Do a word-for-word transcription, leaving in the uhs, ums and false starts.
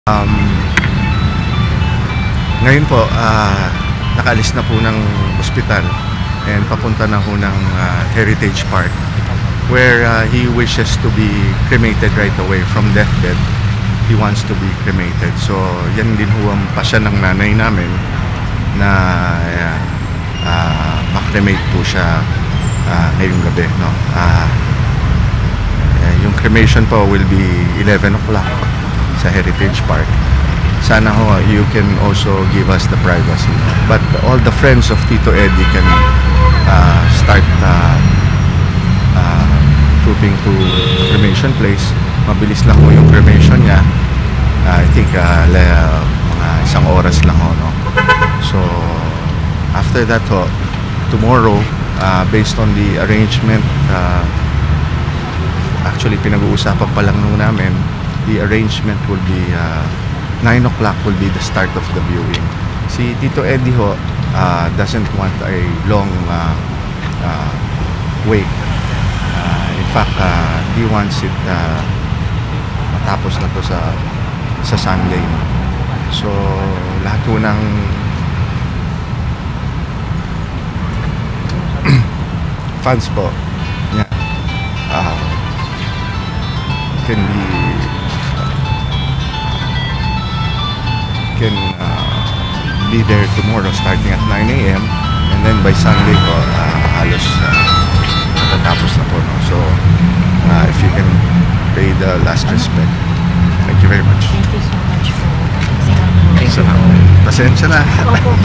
Um, ngayon po, uh, nakaalis na po ng ospital and papunta na po ng uh, Heritage Park where uh, he wishes to be cremated right away from deathbed. He wants to be cremated. So, yan din ho ang pasya ng nanay namin na uh, uh, makremate po siya uh, ngayong gabi. No? Uh, uh, yung cremation po will be eleven o'clock sa Heritage Park. Sana ho, you can also give us the privacy. But all the friends of Tito Eddie can uh, start uh, uh, trooping to the cremation place. Mabilis lang ho yung cremation niya. Uh, I think uh, le, mga isang oras lang ho. No? So, after that ho, tomorrow, uh, based on the arrangement, uh, actually pinag-uusapan pa lang nung namin, the arrangement will be uh, nine o'clock will be the start of the viewing. Si Tito Eddie ho uh, doesn't want a long uh, uh, wait. Uh, in fact, uh, he wants it uh, matapos na to sa sa Sunday. So, lahat po ng fans po niya uh, can be can uh, be there tomorrow starting at nine A M and then by Sunday po uh, halos uh, matatapos na po. No? So uh, if you can pay the last respect. Thank you very much. Thank you so much for Pasensya na. Pasensya na.